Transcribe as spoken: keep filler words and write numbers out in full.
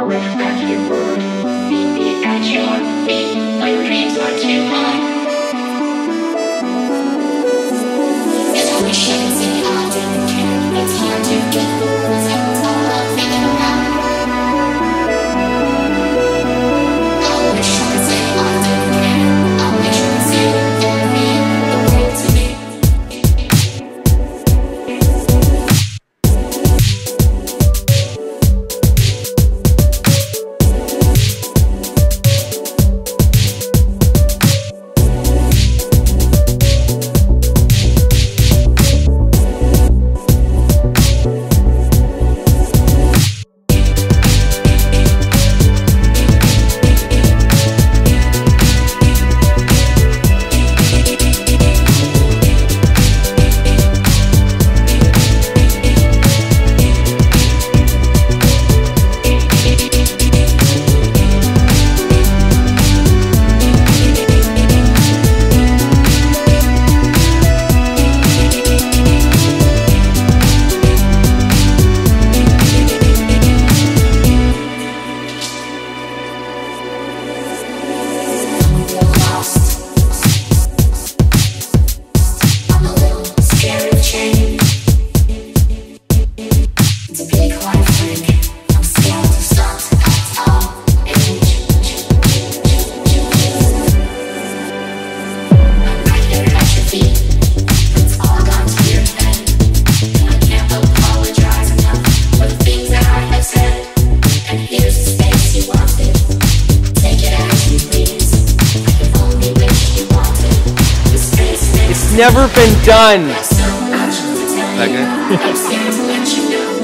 wish that you would meet me at your feet. My dreams are too high. 'Cause I wish I could say I didn't care, but it's hard to get the words out. It's all I'm thinking about. I wish I could say I didn't care. I wish I could say it for me, the world to me. Never been done. That good?